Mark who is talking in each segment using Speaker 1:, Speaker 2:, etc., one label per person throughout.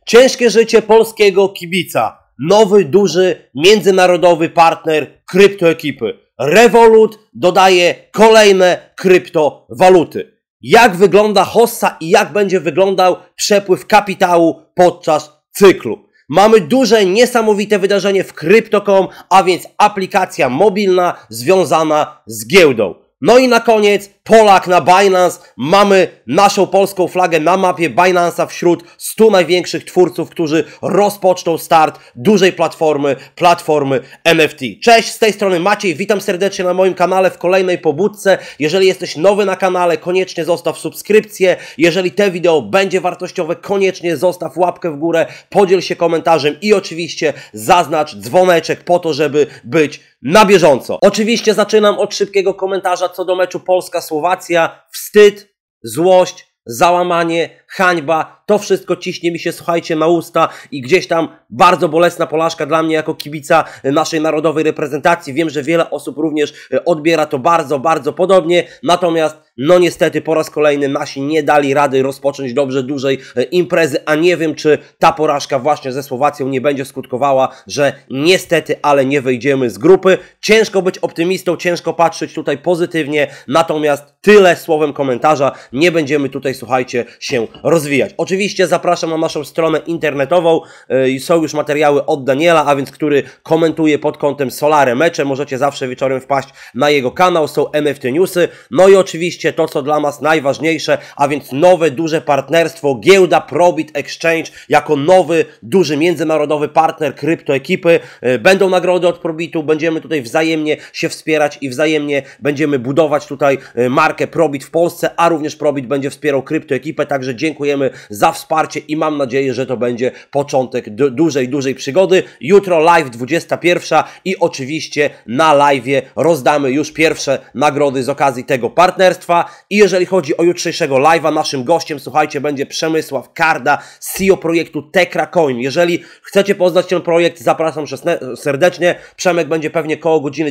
Speaker 1: Ciężkie życie polskiego kibica. Nowy, duży, międzynarodowy partner kryptoekipy. Revolut dodaje kolejne kryptowaluty. Jak wygląda hossa i jak będzie wyglądał przepływ kapitału podczas cyklu? Mamy duże, niesamowite wydarzenie w Crypto.com, a więc aplikacja mobilna związana z giełdą. No i na koniec Polak na Binance. Mamy naszą polską flagę na mapie Binance'a wśród 100 największych twórców, którzy rozpoczną start dużej platformy NFT. Cześć, z tej strony Maciej, witam serdecznie na moim kanale w kolejnej pobudce. Jeżeli jesteś nowy na kanale, koniecznie zostaw subskrypcję. Jeżeli te wideo będzie wartościowe, koniecznie zostaw łapkę w górę, podziel się komentarzem i oczywiście zaznacz dzwoneczek po to, żeby być na bieżąco. Oczywiście zaczynam od szybkiego komentarza co do meczu Polska-Słowacja. Wstyd, złość, załamanie, hańba, to wszystko ciśnie mi się, słuchajcie, na usta i gdzieś tam bardzo bolesna porażka dla mnie jako kibica naszej narodowej reprezentacji. Wiem, że wiele osób również odbiera to bardzo podobnie, natomiast no niestety po raz kolejny nasi nie dali rady rozpocząć dobrze dużej imprezy, a nie wiem, czy ta porażka właśnie ze Słowacją nie będzie skutkowała, że niestety, ale nie wyjdziemy z grupy. Ciężko być optymistą, ciężko patrzeć tutaj pozytywnie, natomiast tyle słowem komentarza, nie będziemy tutaj, słuchajcie, się rozwijać. Oczywiście zapraszam na naszą stronę internetową, są już materiały od Daniela, a więc który komentuje pod kątem Solare mecze, możecie zawsze wieczorem wpaść na jego kanał, są NFT newsy, no i oczywiście to, co dla nas najważniejsze, a więc nowe, duże partnerstwo, giełda Probit Exchange jako nowy, duży, międzynarodowy partner kryptoekipy. Będą nagrody od Probitu, będziemy tutaj wzajemnie się wspierać i wzajemnie będziemy budować tutaj markę Probit w Polsce, a również Probit będzie wspierał kryptoekipę, także dziękujemy za wsparcie i mam nadzieję, że to będzie początek dużej przygody. Jutro live 21 i oczywiście na live'ie rozdamy już pierwsze nagrody z okazji tego partnerstwa. I jeżeli chodzi o jutrzejszego live'a, naszym gościem, słuchajcie, będzie Przemysław Karda, CEO projektu Tekra Coin. Jeżeli chcecie poznać ten projekt, zapraszam serdecznie. Przemek będzie pewnie koło godziny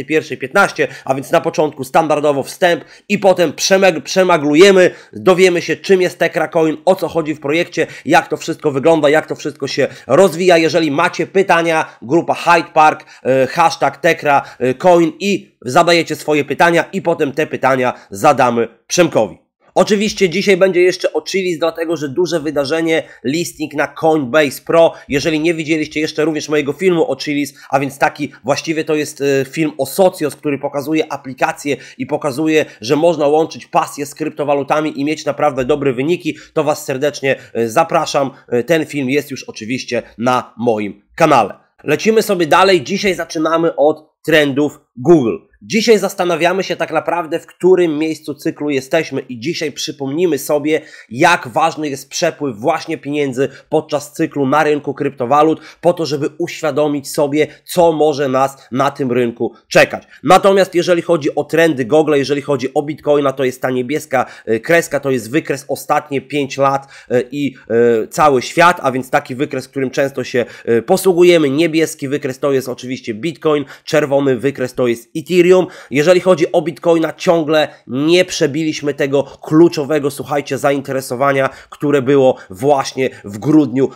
Speaker 1: 21:15, a więc na początku standardowo wstęp i potem przemaglujemy, dowiemy się, czym jest Tekra Coin, o co chodzi w projekcie, jak to wszystko wygląda, jak to wszystko się rozwija. Jeżeli macie pytania, grupa Hyde Park, hashtag Tekra Coin i zadajecie swoje pytania i potem te pytania zadamy Przemkowi. Oczywiście dzisiaj będzie jeszcze o Chiliz, dlatego że duże wydarzenie, listing na Coinbase Pro. Jeżeli nie widzieliście jeszcze również mojego filmu o Chiliz, a więc taki właściwie to jest film o Socios, który pokazuje aplikację i pokazuje, że można łączyć pasję z kryptowalutami i mieć naprawdę dobre wyniki, to Was serdecznie zapraszam. Ten film jest już oczywiście na moim kanale. Lecimy sobie dalej. Dzisiaj zaczynamy od trendów Google. Dzisiaj zastanawiamy się tak naprawdę, w którym miejscu cyklu jesteśmy i dzisiaj przypomnimy sobie, jak ważny jest przepływ właśnie pieniędzy podczas cyklu na rynku kryptowalut, po to, żeby uświadomić sobie, co może nas na tym rynku czekać. Natomiast jeżeli chodzi o trendy Google, jeżeli chodzi o Bitcoina, to jest ta niebieska kreska, to jest wykres ostatnie 5 lat i cały świat, a więc taki wykres, którym często się posługujemy. Niebieski wykres to jest oczywiście Bitcoin, czerwony wykres to jest Ethereum. Jeżeli chodzi o Bitcoina, ciągle nie przebiliśmy tego kluczowego, słuchajcie, zainteresowania, które było właśnie w grudniu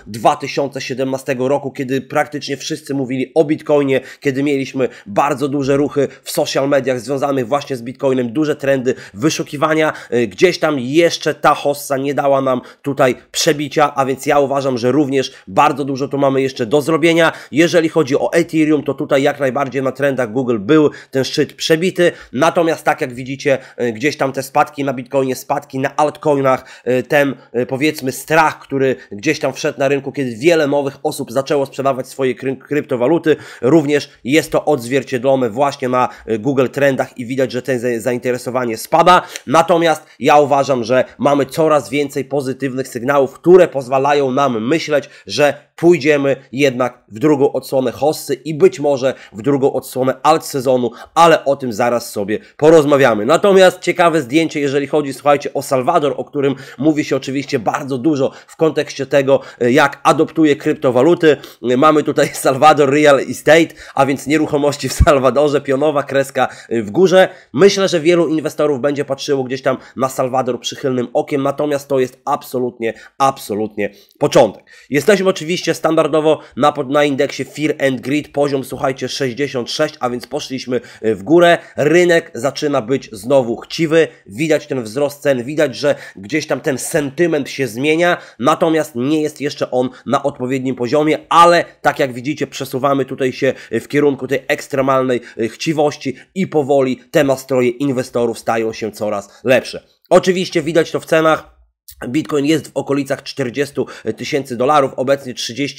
Speaker 1: 2017 roku, kiedy praktycznie wszyscy mówili o Bitcoinie, kiedy mieliśmy bardzo duże ruchy w social mediach związanych właśnie z Bitcoinem, duże trendy wyszukiwania. Gdzieś tam jeszcze ta hossa nie dała nam tutaj przebicia, a więc ja uważam, że również bardzo dużo tu mamy jeszcze do zrobienia. Jeżeli chodzi o Ethereum, to tutaj jak najbardziej na trendach Google był ten szczyt przebity, natomiast tak jak widzicie, gdzieś tam te spadki na Bitcoinie, spadki na altcoinach, ten powiedzmy strach, który gdzieś tam wszedł na rynku, kiedy wiele nowych osób zaczęło sprzedawać swoje kryptowaluty, również jest to odzwierciedlone właśnie na Google Trendach i widać, że ten zainteresowanie spada, natomiast ja uważam, że mamy coraz więcej pozytywnych sygnałów, które pozwalają nam myśleć, że pójdziemy jednak w drugą odsłonę hossy i być może w drugą odsłonę odsłonę alt sezonu, ale o tym zaraz sobie porozmawiamy. Natomiast ciekawe zdjęcie, jeżeli chodzi, słuchajcie, o Salwador, o którym mówi się oczywiście bardzo dużo w kontekście tego, jak adoptuje kryptowaluty. Mamy tutaj Salwador Real Estate, a więc nieruchomości w Salwadorze, pionowa kreska w górze. Myślę, że wielu inwestorów będzie patrzyło gdzieś tam na Salwador przychylnym okiem, natomiast to jest absolutnie początek. Jesteśmy oczywiście standardowo na indeksie Fear and Greed, poziom, słuchajcie, 66, a więc poszliśmy w górę. Rynek zaczyna być znowu chciwy, widać ten wzrost cen, widać, że gdzieś tam ten sentyment się zmienia, natomiast nie jest jeszcze on na odpowiednim poziomie, ale tak jak widzicie, przesuwamy tutaj się w kierunku tej ekstremalnej chciwości i powoli te nastroje inwestorów stają się coraz lepsze. Oczywiście widać to w cenach. Bitcoin jest w okolicach 40 tysięcy dolarów, obecnie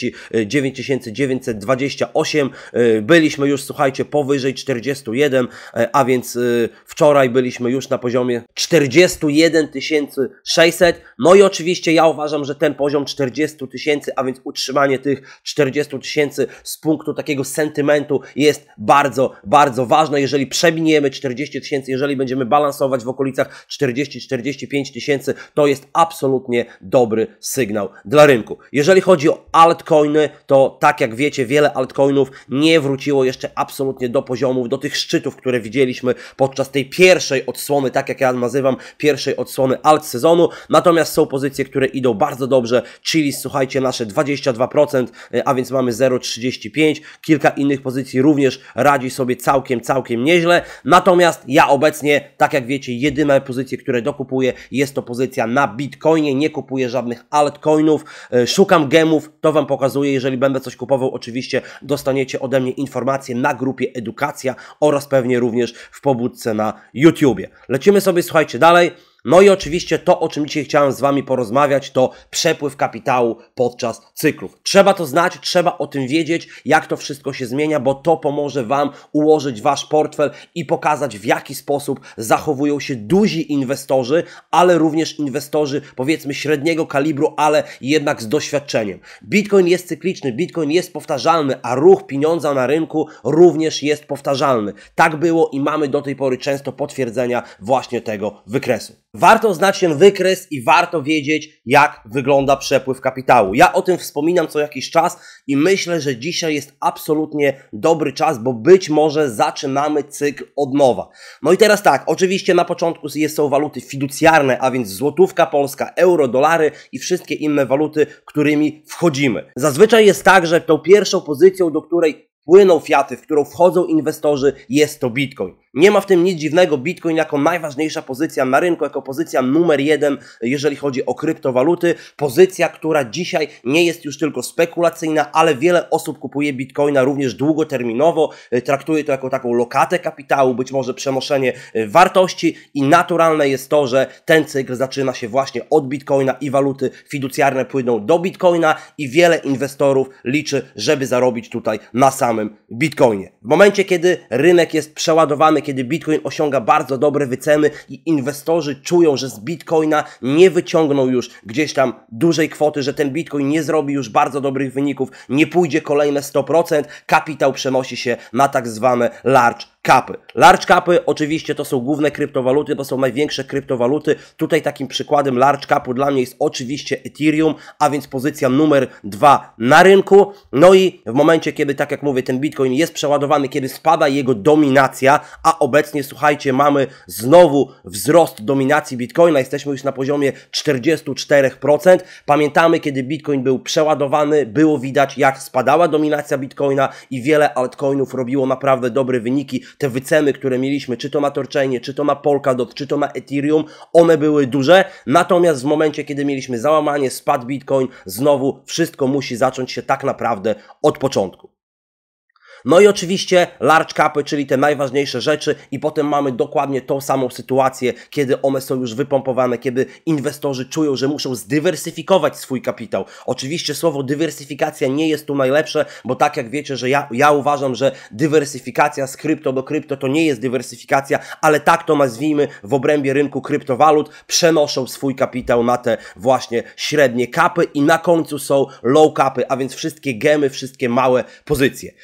Speaker 1: 39 928. Byliśmy już, słuchajcie, powyżej 41, a więc wczoraj byliśmy już na poziomie 41 600. No i oczywiście ja uważam, że ten poziom 40 tysięcy, a więc utrzymanie tych 40 tysięcy z punktu takiego sentymentu jest bardzo ważne. Jeżeli przeminiemy 40 tysięcy, jeżeli będziemy balansować w okolicach 40-45 tysięcy, to jest absolutnie dobry sygnał dla rynku. Jeżeli chodzi o altcoiny, to tak jak wiecie, wiele altcoinów nie wróciło jeszcze absolutnie do poziomów, do tych szczytów, które widzieliśmy podczas tej pierwszej odsłony, tak jak ja nazywam, pierwszej odsłony alt sezonu. Natomiast są pozycje, które idą bardzo dobrze. Chiliz, słuchajcie, nasze 22%, a więc mamy 0,35. Kilka innych pozycji również radzi sobie całkiem nieźle. Natomiast ja obecnie, tak jak wiecie, jedyne pozycje, które dokupuję, jest to pozycja na Bitcoinie, nie kupuję żadnych altcoinów, szukam gemów, to Wam pokazuję, jeżeli będę coś kupował, oczywiście dostaniecie ode mnie informacje na grupie Edukacja oraz pewnie również w pobudce na YouTubie. Lecimy sobie, słuchajcie, dalej. No i oczywiście to, o czym dzisiaj chciałem z Wami porozmawiać, to przepływ kapitału podczas cyklów. Trzeba to znać, trzeba o tym wiedzieć, jak to wszystko się zmienia, bo to pomoże Wam ułożyć Wasz portfel i pokazać, w jaki sposób zachowują się duzi inwestorzy, ale również inwestorzy, powiedzmy, średniego kalibru, ale jednak z doświadczeniem. Bitcoin jest cykliczny, Bitcoin jest powtarzalny, a ruch pieniądza na rynku również jest powtarzalny. Tak było i mamy do tej pory często potwierdzenia właśnie tego wykresu. Warto znać ten wykres i warto wiedzieć, jak wygląda przepływ kapitału. Ja o tym wspominam co jakiś czas i myślę, że dzisiaj jest absolutnie dobry czas, bo być może zaczynamy cykl od nowa. No i teraz tak, oczywiście na początku są waluty fiducjarne, a więc złotówka polska, euro, dolary i wszystkie inne waluty, którymi wchodzimy. Zazwyczaj jest tak, że tą pierwszą pozycją, do której płyną fiaty, w którą wchodzą inwestorzy, jest to Bitcoin. Nie ma w tym nic dziwnego, Bitcoin jako najważniejsza pozycja na rynku, jako pozycja numer 1, jeżeli chodzi o kryptowaluty. Pozycja, która dzisiaj nie jest już tylko spekulacyjna, ale wiele osób kupuje Bitcoina również długoterminowo, traktuje to jako taką lokatę kapitału, być może przenoszenie wartości i naturalne jest to, że ten cykl zaczyna się właśnie od Bitcoina i waluty fiducjarne płyną do Bitcoina i wiele inwestorów liczy, żeby zarobić tutaj na samym Bitcoinie. W momencie, kiedy rynek jest przeładowany, kiedy Bitcoin osiąga bardzo dobre wyceny i inwestorzy czują, że z Bitcoina nie wyciągną już gdzieś tam dużej kwoty, że ten Bitcoin nie zrobi już bardzo dobrych wyników, nie pójdzie kolejne 100%, kapitał przenosi się na tak zwane large capy. Large capy oczywiście to są główne kryptowaluty, to są największe kryptowaluty. Tutaj takim przykładem large capu dla mnie jest oczywiście Ethereum, a więc pozycja numer 2 na rynku. No i w momencie, kiedy, tak jak mówię, ten Bitcoin jest przeładowany, kiedy spada jego dominacja, a obecnie, słuchajcie, mamy znowu wzrost dominacji Bitcoina, jesteśmy już na poziomie 44%. Pamiętamy, kiedy Bitcoin był przeładowany, było widać, jak spadała dominacja Bitcoina i wiele altcoinów robiło naprawdę dobre wyniki. Te wyceny, które mieliśmy, czy to na Torchainie, czy to na Polkadot, czy to na Ethereum, one były duże. Natomiast w momencie, kiedy mieliśmy załamanie, spadł Bitcoin, znowu wszystko musi zacząć się tak naprawdę od początku. No i oczywiście large capy, czyli te najważniejsze rzeczy i potem mamy dokładnie tą samą sytuację, kiedy one są już wypompowane, kiedy inwestorzy czują, że muszą zdywersyfikować swój kapitał. Oczywiście słowo dywersyfikacja nie jest tu najlepsze, bo tak jak wiecie, że ja uważam, że dywersyfikacja z krypto do krypto to nie jest dywersyfikacja, ale tak to nazwijmy w obrębie rynku kryptowalut, przenoszą swój kapitał na te właśnie średnie capy i na końcu są low capy, a więc wszystkie gemy, wszystkie małe pozycje. Jeżeli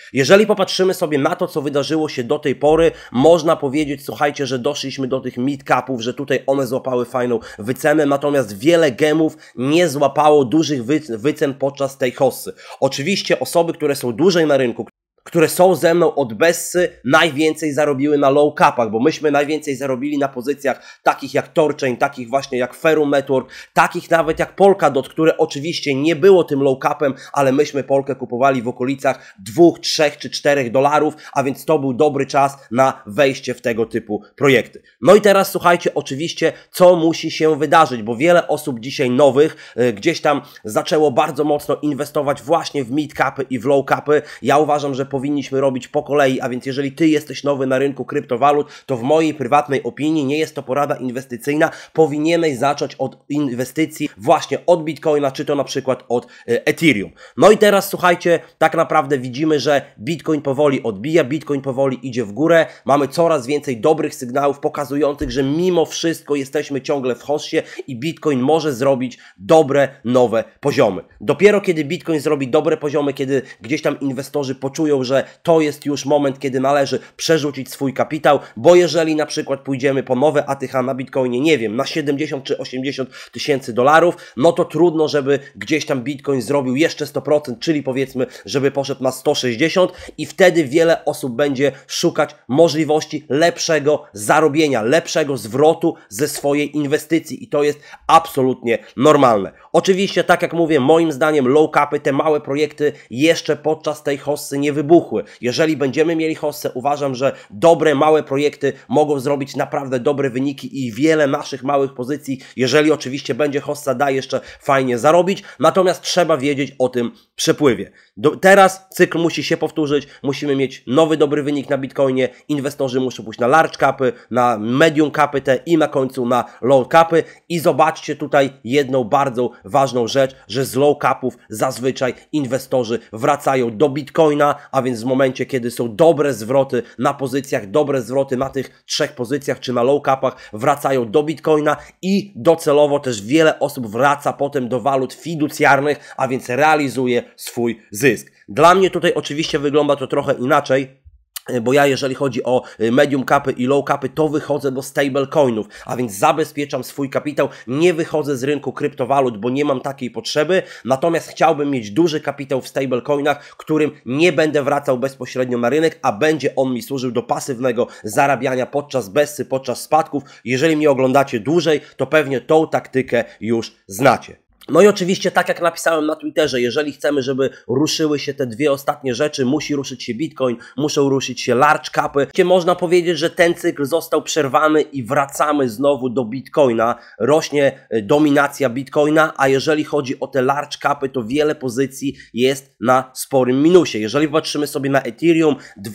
Speaker 1: popatrzymy sobie na to, co wydarzyło się do tej pory, można powiedzieć, słuchajcie, że doszliśmy do tych mid-capów, że tutaj one złapały fajną wycenę, natomiast wiele gemów nie złapało dużych wycen podczas tej hossy. Oczywiście osoby, które są dłużej na rynku, które są ze mną od Bessy, najwięcej zarobiły na low capach, bo myśmy najwięcej zarobili na pozycjach takich jak Torchain, takich właśnie jak Ferrum Network, takich nawet jak Polkadot, które oczywiście nie było tym low capem, ale myśmy Polkę kupowali w okolicach 2, 3 czy 4 dolarów, a więc to był dobry czas na wejście w tego typu projekty. No i teraz słuchajcie, oczywiście co musi się wydarzyć, bo wiele osób dzisiaj nowych gdzieś tam zaczęło bardzo mocno inwestować właśnie w mid capy i w low capy. Ja uważam, że powinniśmy robić po kolei, a więc jeżeli Ty jesteś nowy na rynku kryptowalut, to w mojej prywatnej opinii, nie jest to porada inwestycyjna, powinieneś zacząć od inwestycji właśnie od Bitcoina, czy to na przykład od Ethereum. No i teraz słuchajcie, tak naprawdę widzimy, że Bitcoin powoli odbija, Bitcoin powoli idzie w górę, mamy coraz więcej dobrych sygnałów pokazujących, że mimo wszystko jesteśmy ciągle w hossie i Bitcoin może zrobić dobre, nowe poziomy. Dopiero kiedy Bitcoin zrobi dobre poziomy, kiedy gdzieś tam inwestorzy poczują, że to jest już moment, kiedy należy przerzucić swój kapitał, bo jeżeli na przykład pójdziemy po nowe ATH na Bitcoinie, nie wiem, na 70 czy 80 tysięcy dolarów, no to trudno, żeby gdzieś tam Bitcoin zrobił jeszcze 100%, czyli powiedzmy, żeby poszedł na 160 i wtedy wiele osób będzie szukać możliwości lepszego zarobienia, lepszego zwrotu ze swojej inwestycji i to jest absolutnie normalne. Oczywiście, tak jak mówię, moim zdaniem low capy, te małe projekty jeszcze podczas tej hossy nie wybuchły. Jeżeli będziemy mieli hossę, uważam, że dobre, małe projekty mogą zrobić naprawdę dobre wyniki i wiele naszych małych pozycji, jeżeli oczywiście będzie hossa, da jeszcze fajnie zarobić, natomiast trzeba wiedzieć o tym przepływie. Teraz cykl musi się powtórzyć, musimy mieć nowy, dobry wynik na Bitcoinie, inwestorzy muszą pójść na large capy, na medium capy te i na końcu na low capy i zobaczcie tutaj jedną bardzo ważną rzecz, że z low capów zazwyczaj inwestorzy wracają do Bitcoina, a więc w momencie, kiedy są dobre zwroty na pozycjach, dobre zwroty na tych 3 pozycjach czy na low capach, wracają do Bitcoina i docelowo też wiele osób wraca potem do walut fiducjarnych, a więc realizuje swój zysk. Dla mnie tutaj oczywiście wygląda to trochę inaczej, bo ja jeżeli chodzi o medium capy i low capy, to wychodzę do stablecoinów, a więc zabezpieczam swój kapitał, nie wychodzę z rynku kryptowalut, bo nie mam takiej potrzeby, natomiast chciałbym mieć duży kapitał w stablecoinach, którym nie będę wracał bezpośrednio na rynek, a będzie on mi służył do pasywnego zarabiania podczas Bessy, podczas spadków. Jeżeli mnie oglądacie dłużej, to pewnie tą taktykę już znacie. No i oczywiście, tak jak napisałem na Twitterze, jeżeli chcemy, żeby ruszyły się te dwie ostatnie rzeczy, musi ruszyć się Bitcoin, muszą ruszyć się large capy. Można powiedzieć, że ten cykl został przerwany i wracamy znowu do Bitcoina. Rośnie dominacja Bitcoina, a jeżeli chodzi o te large capy, to wiele pozycji jest na sporym minusie. Jeżeli patrzymy sobie na Ethereum,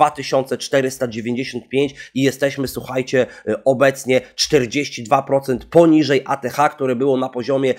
Speaker 1: 2495 i jesteśmy, słuchajcie, obecnie 42% poniżej ATH, które było na poziomie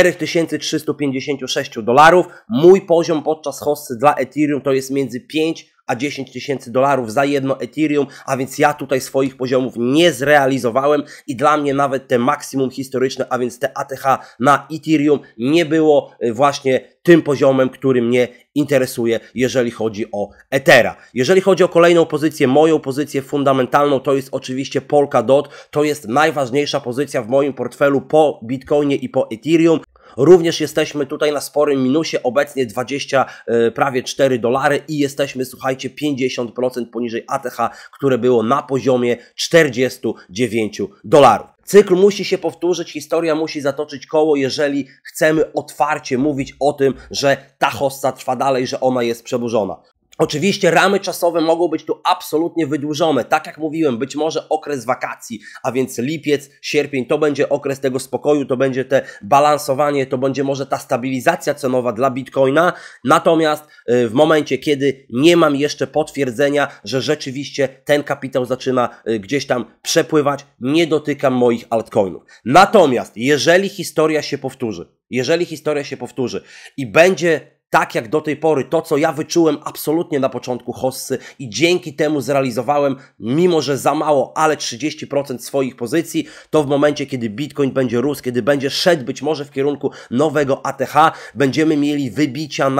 Speaker 1: 4356 dolarów. Mój poziom podczas hossy dla Ethereum to jest między 5 a 10 tysięcy dolarów za jedno Ethereum, a więc ja tutaj swoich poziomów nie zrealizowałem i dla mnie nawet te maksimum historyczne, a więc te ATH na Ethereum nie było właśnie tym poziomem, który mnie interesuje, jeżeli chodzi o Ethera. Jeżeli chodzi o kolejną pozycję, moją pozycję fundamentalną, to jest oczywiście Polkadot, to jest najważniejsza pozycja w moim portfelu po Bitcoinie i po Ethereum. Również jesteśmy tutaj na sporym minusie, obecnie 20, prawie 4 dolary i jesteśmy, słuchajcie, 50% poniżej ATH, które było na poziomie 49 dolarów. Cykl musi się powtórzyć, historia musi zatoczyć koło, jeżeli chcemy otwarcie mówić o tym, że ta hossa trwa dalej, że ona jest przedłużona. Oczywiście ramy czasowe mogą być tu absolutnie wydłużone. Tak jak mówiłem, być może okres wakacji, a więc lipiec, sierpień, to będzie okres tego spokoju, to będzie te balansowanie, to będzie może ta stabilizacja cenowa dla Bitcoina. Natomiast w momencie, kiedy nie mam jeszcze potwierdzenia, że rzeczywiście ten kapitał zaczyna gdzieś tam przepływać, nie dotykam moich altcoinów. Natomiast jeżeli historia się powtórzy i będzie tak jak do tej pory, to co ja wyczułem absolutnie na początku hossy i dzięki temu zrealizowałem, mimo że za mało, ale 30% swoich pozycji, to w momencie, kiedy Bitcoin będzie rósł, kiedy będzie szedł być może w kierunku nowego ATH, będziemy mieli wybicia na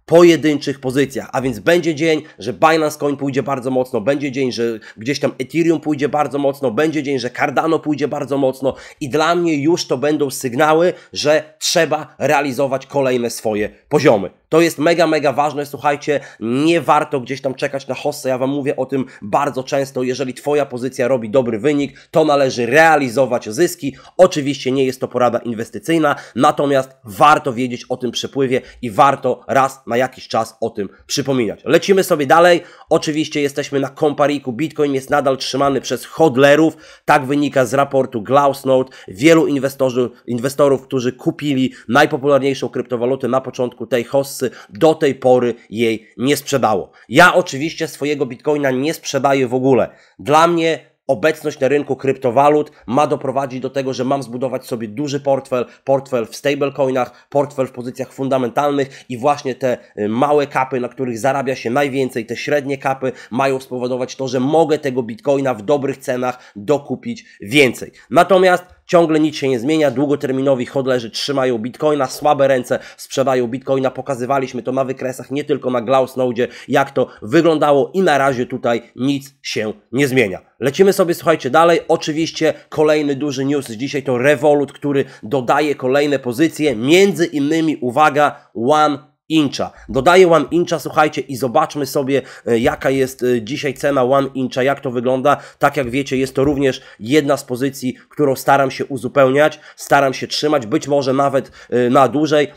Speaker 1: pojedynczych pozycjach, a więc będzie dzień, że Binance Coin pójdzie bardzo mocno, będzie dzień, że gdzieś tam Ethereum pójdzie bardzo mocno, będzie dzień, że Cardano pójdzie bardzo mocno i dla mnie już to będą sygnały, że trzeba realizować kolejne swoje poziomy. To jest mega, mega ważne, słuchajcie, nie warto gdzieś tam czekać na hossę, ja Wam mówię o tym bardzo często, jeżeli Twoja pozycja robi dobry wynik, to należy realizować zyski, oczywiście nie jest to porada inwestycyjna, natomiast warto wiedzieć o tym przepływie i warto raz na jakiś czas o tym przypominać. Lecimy sobie dalej, oczywiście jesteśmy na Compariku, Bitcoin jest nadal trzymany przez hodlerów, tak wynika z raportu Glassnode, wielu inwestorów, którzy kupili najpopularniejszą kryptowalutę na początku tej hossy, do tej pory jej nie sprzedało. Ja oczywiście swojego Bitcoina nie sprzedaję w ogóle. Dla mnie obecność na rynku kryptowalut ma doprowadzić do tego, że mam zbudować sobie duży portfel w stablecoinach, portfel w pozycjach fundamentalnych i właśnie te małe kapy, na których zarabia się najwięcej, te średnie kapy mają spowodować to, że mogę tego Bitcoina w dobrych cenach dokupić więcej. Natomiast ciągle nic się nie zmienia, długoterminowi hodlerzy trzymają Bitcoina, słabe ręce sprzedają Bitcoina, pokazywaliśmy to na wykresach, nie tylko na Glassnode, jak to wyglądało i na razie tutaj nic się nie zmienia. Lecimy sobie, słuchajcie, dalej, oczywiście kolejny duży news dzisiaj to Revolut, który dodaje kolejne pozycje, między innymi, uwaga, OneIncha. Dodaję OneIncha, słuchajcie, i zobaczmy sobie, jaka jest dzisiaj cena OneIncha, jak to wygląda. Tak jak wiecie, jest to również jedna z pozycji, którą staram się uzupełniać, staram się trzymać, być może nawet na dłużej,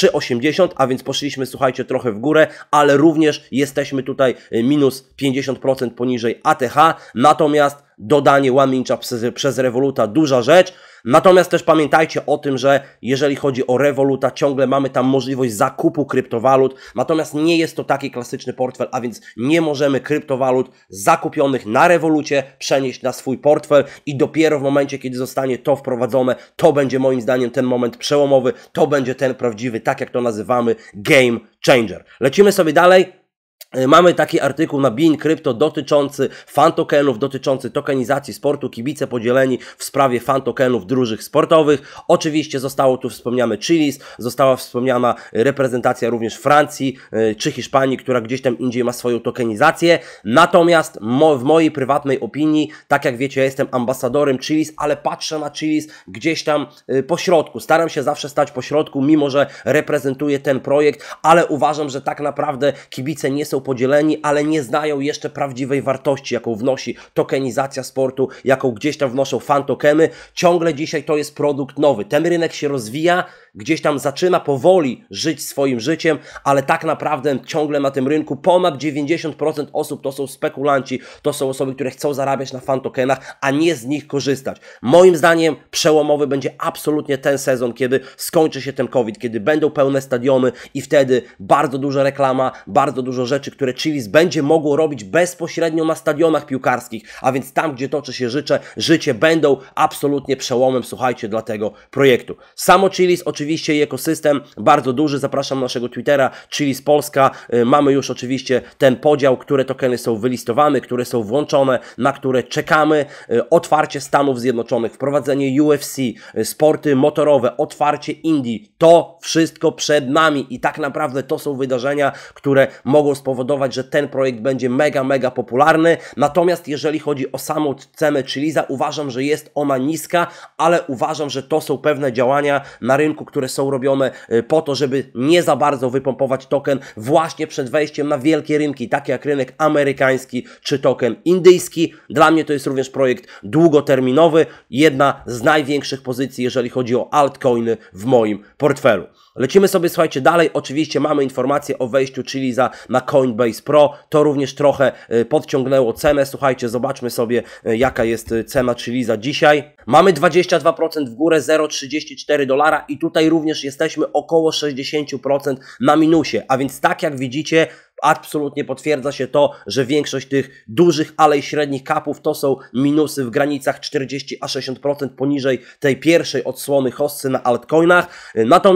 Speaker 1: 3,80, a więc poszliśmy, słuchajcie, trochę w górę, ale również jesteśmy tutaj minus 50% poniżej ATH, natomiast dodanie OneIncha przez Revoluta duża rzecz. Natomiast też pamiętajcie o tym, że jeżeli chodzi o Revoluta, ciągle mamy tam możliwość zakupu kryptowalut, natomiast nie jest to taki klasyczny portfel, a więc nie możemy kryptowalut zakupionych na Revolucie przenieść na swój portfel i dopiero w momencie, kiedy zostanie to wprowadzone, to będzie moim zdaniem ten moment przełomowy, to będzie ten prawdziwy, tak jak to nazywamy, game changer. Lecimy sobie dalej. Mamy taki artykuł na Bean Crypto dotyczący fan tokenów, dotyczący tokenizacji sportu, kibice podzieleni w sprawie fan tokenów dużych sportowych. Oczywiście zostało tu wspomniane Chiliz, została wspomniana reprezentacja również Francji czy Hiszpanii, która gdzieś tam indziej ma swoją tokenizację. Natomiast w mojej prywatnej opinii, tak jak wiecie, ja jestem ambasadorem Chiliz, ale patrzę na Chiliz gdzieś tam po środku. Staram się zawsze stać po środku, mimo że reprezentuję ten projekt, ale uważam, że tak naprawdę kibice nie są podzieleni, ale nie znają jeszcze prawdziwej wartości, jaką wnosi tokenizacja sportu, jaką gdzieś tam wnoszą fan tokeny. Ciągle dzisiaj to jest produkt nowy. Ten rynek się rozwija, gdzieś tam zaczyna powoli żyć swoim życiem, ale tak naprawdę ciągle na tym rynku ponad 90% osób to są spekulanci, to są osoby, które chcą zarabiać na fan tokenach, a nie z nich korzystać. Moim zdaniem przełomowy będzie absolutnie ten sezon, kiedy skończy się ten COVID, kiedy będą pełne stadiony i wtedy bardzo duża reklama, bardzo dużo rzeczy, które Chiliz będzie mogło robić bezpośrednio na stadionach piłkarskich, a więc tam, gdzie toczy się życie, będą absolutnie przełomem, słuchajcie, dla tego projektu. Samo Chiliz, oczywiście i ekosystem bardzo duży, zapraszam na naszego Twittera, Chiliz Polska, mamy już oczywiście ten podział, które tokeny są wylistowane, które są włączone, na które czekamy, otwarcie Stanów Zjednoczonych, wprowadzenie UFC, sporty motorowe, otwarcie Indii, to wszystko przed nami i tak naprawdę to są wydarzenia, które mogą spowodować, że ten projekt będzie mega, mega popularny. Natomiast jeżeli chodzi o samą cenę Chiliza, uważam, że jest ona niska, ale uważam, że to są pewne działania na rynku, które są robione po to, żeby nie za bardzo wypompować token właśnie przed wejściem na wielkie rynki, takie jak rynek amerykański czy token indyjski. Dla mnie to jest również projekt długoterminowy, jedna z największych pozycji, jeżeli chodzi o altcoiny w moim portfelu. Lecimy sobie, słuchajcie, dalej. Oczywiście mamy informację o wejściu Chiliza na Coinbase Pro. To również trochę podciągnęło cenę. Słuchajcie, zobaczmy sobie, jaka jest cena Chiliza dzisiaj. Mamy 22% w górę, 0,34 dolara i tutaj również jesteśmy około 60% na minusie. A więc tak jak widzicie, absolutnie potwierdza się to, że większość tych dużych, ale i średnich kapów to są minusy w granicach 40 a 60% poniżej tej pierwszej odsłony hossy na altcoinach. Natomiast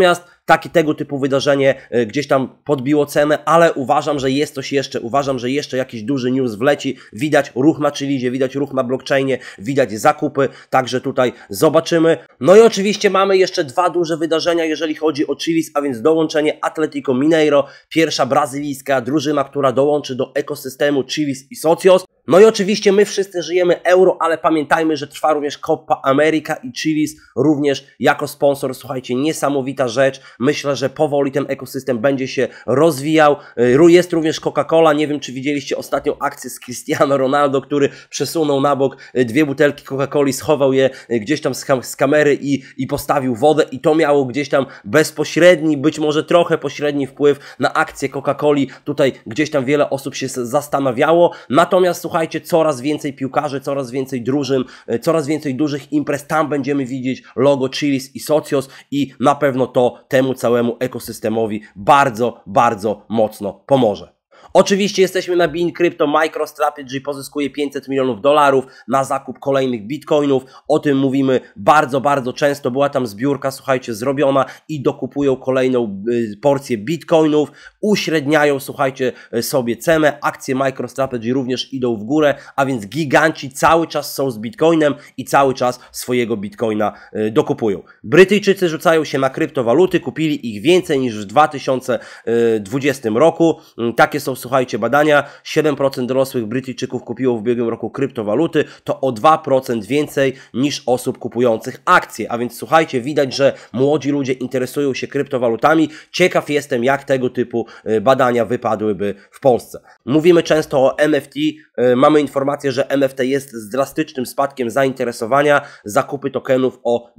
Speaker 1: tego typu wydarzenie gdzieś tam podbiło cenę, ale uważam, że jest coś jeszcze, uważam, że jeszcze jakiś duży news wleci, widać ruch na Chilizie, widać ruch na blockchainie, widać zakupy, także tutaj zobaczymy. No i oczywiście mamy jeszcze dwa duże wydarzenia, jeżeli chodzi o Chiliz, a więc dołączenie Atlético Mineiro, pierwsza brazylijska drużyna, która dołączy do ekosystemu Chiliz i Socios. No i oczywiście my wszyscy żyjemy euro, ale pamiętajmy, że trwa również Copa America i Chiliz również jako sponsor. Słuchajcie, niesamowita rzecz. Myślę, że powoli ten ekosystem będzie się rozwijał. Jest również Coca-Cola. Nie wiem, czy widzieliście ostatnią akcję z Cristiano Ronaldo, który przesunął na bok dwie butelki Coca-Coli, schował je gdzieś tam z kamery i postawił wodę i to miało gdzieś tam bezpośredni, być może trochę pośredni wpływ na akcję Coca-Coli. Tutaj gdzieś tam wiele osób się zastanawiało. Natomiast słuchajcie, coraz więcej piłkarzy, coraz więcej drużyn, coraz więcej dużych imprez, tam będziemy widzieć logo Chiliz i Socios i na pewno to temu całemu ekosystemowi bardzo, bardzo mocno pomoże. Oczywiście jesteśmy na Bean Crypto, MicroStrategy pozyskuje $500 milionów na zakup kolejnych bitcoinów. O tym mówimy bardzo, bardzo często. Była tam zbiórka, słuchajcie, zrobiona i dokupują kolejną porcję bitcoinów. Uśredniają, słuchajcie, sobie cenę. Akcje MicroStrategy również idą w górę, a więc giganci cały czas są z bitcoinem i cały czas swojego bitcoina dokupują. Brytyjczycy rzucają się na kryptowaluty, kupili ich więcej niż w 2020 roku. Takie są, słuchajcie, badania. 7% dorosłych Brytyjczyków kupiło w ubiegłym roku kryptowaluty, to o 2% więcej niż osób kupujących akcje. A więc słuchajcie, widać, że młodzi ludzie interesują się kryptowalutami. Ciekaw jestem, jak tego typu badania wypadłyby w Polsce. Mówimy często o NFT. Mamy informację, że NFT jest z drastycznym spadkiem zainteresowania. Zakupy tokenów o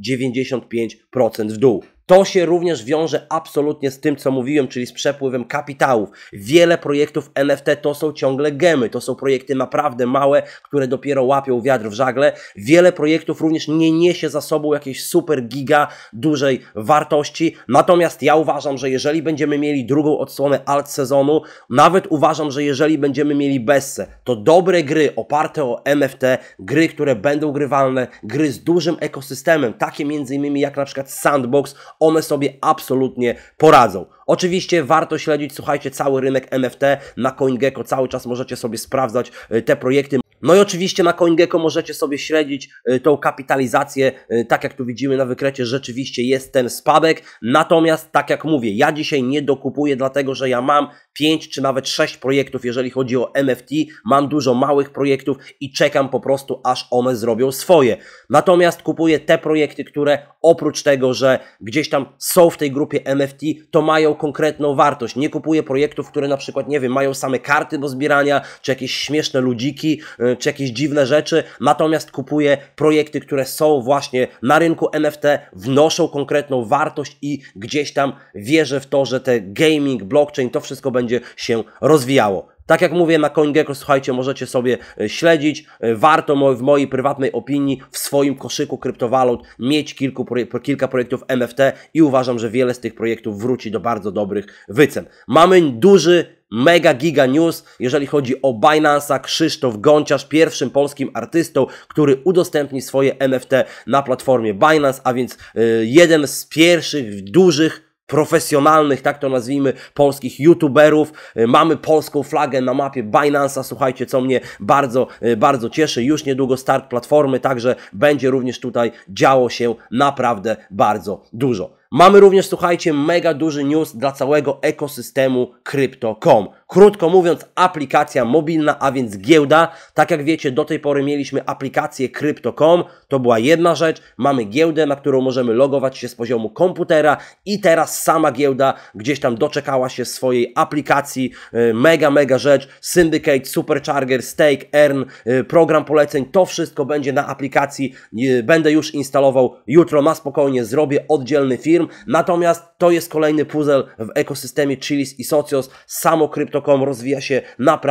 Speaker 1: 95% w dół. To się również wiąże absolutnie z tym, co mówiłem, czyli z przepływem kapitałów. Wiele projektów NFT to są ciągle gemy, to są projekty naprawdę małe, które dopiero łapią wiatr w żagle. Wiele projektów również nie niesie za sobą jakiejś super giga dużej wartości. Natomiast ja uważam, że jeżeli będziemy mieli drugą odsłonę alt sezonu, nawet uważam, że jeżeli będziemy mieli Bessę, to dobre gry oparte o NFT, gry, które będą grywalne, gry z dużym ekosystemem, takie między innymi jak na przykład Sandbox, one sobie absolutnie poradzą. Oczywiście warto śledzić, słuchajcie, cały rynek NFT na CoinGecko, cały czas możecie sobie sprawdzać te projekty. No i oczywiście na CoinGecko możecie sobie śledzić tą kapitalizację, tak jak tu widzimy na wykrecie, rzeczywiście jest ten spadek, natomiast tak jak mówię, ja dzisiaj nie dokupuję, dlatego że ja mam 5 czy nawet 6 projektów, jeżeli chodzi o NFT, mam dużo małych projektów i czekam po prostu, aż one zrobią swoje. Natomiast kupuję te projekty, które oprócz tego, że gdzieś tam są w tej grupie NFT, to mają konkretną wartość. Nie kupuję projektów, które na przykład, nie wiem, mają same karty do zbierania, czy jakieś śmieszne ludziki, czy jakieś dziwne rzeczy, natomiast kupuję projekty, które są właśnie na rynku NFT, wnoszą konkretną wartość i gdzieś tam wierzę w to, że te gaming, blockchain, to wszystko będzie się rozwijało. Tak jak mówię, na CoinGecko, słuchajcie, możecie sobie śledzić. Warto w mojej prywatnej opinii w swoim koszyku kryptowalut mieć kilka projektów NFT i uważam, że wiele z tych projektów wróci do bardzo dobrych wycen. Mamy duży mega giga news, jeżeli chodzi o Binance'a. Krzysztof Gonciarz, pierwszym polskim artystą, który udostępni swoje NFT na platformie Binance, a więc jeden z pierwszych dużych profesjonalnych, tak to nazwijmy, polskich youtuberów. Mamy polską flagę na mapie Binance'a, słuchajcie, co mnie bardzo, bardzo cieszy. Już niedługo start platformy, także będzie również tutaj działo się naprawdę bardzo dużo. Mamy również, słuchajcie, mega duży news dla całego ekosystemu Crypto.com. Krótko mówiąc, aplikacja mobilna, a więc giełda. Tak jak wiecie, do tej pory mieliśmy aplikację Crypto.com, to była jedna rzecz. Mamy giełdę, na którą możemy logować się z poziomu komputera i teraz sama giełda gdzieś tam doczekała się swojej aplikacji. Mega rzecz. Syndicate, Supercharger, Stake, Earn, program poleceń, to wszystko będzie na aplikacji. Będę już instalował jutro, na spokojnie zrobię oddzielny film. Natomiast to jest kolejny puzzle w ekosystemie Chiliz i Socios. Samo Crypto.com rozwija się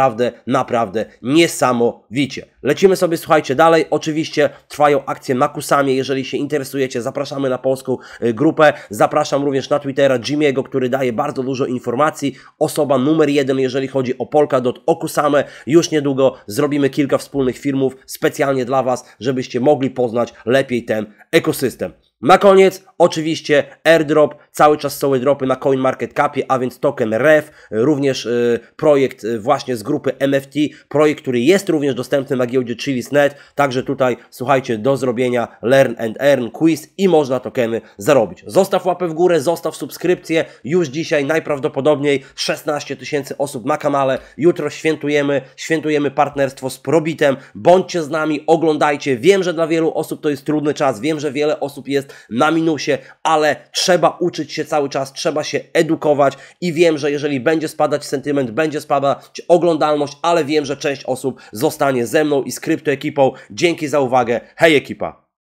Speaker 1: naprawdę niesamowicie. Lecimy sobie, słuchajcie, dalej. Oczywiście trwają akcje na Kusamie. Jeżeli się interesujecie, zapraszamy na polską grupę. Zapraszam również na Twittera Jimmy'ego, który daje bardzo dużo informacji. Osoba numer 1, jeżeli chodzi o Polkadot, o Kusamę. Już niedługo zrobimy kilka wspólnych filmów specjalnie dla Was, żebyście mogli poznać lepiej ten ekosystem. Na koniec Oczywiście airdrop, cały czas są airdropy na CoinMarketCapie, a więc token REV, również projekt właśnie z grupy MFT, projekt, który jest również dostępny na giełdzie Chiliz.net, także tutaj słuchajcie, do zrobienia Learn and Earn quiz i można tokeny zarobić. Zostaw łapę w górę, zostaw subskrypcję, już dzisiaj najprawdopodobniej 16 000 osób na kanale, jutro świętujemy partnerstwo z Probitem, bądźcie z nami, oglądajcie, wiem, że dla wielu osób to jest trudny czas, wiem, że wiele osób jest na minusie, ale trzeba uczyć się cały czas, trzeba się edukować i wiem, że jeżeli będzie spadać sentyment, będzie spadać oglądalność, ale wiem, że część osób zostanie ze mną i z kryptoekipą. Dzięki za uwagę, hej ekipa!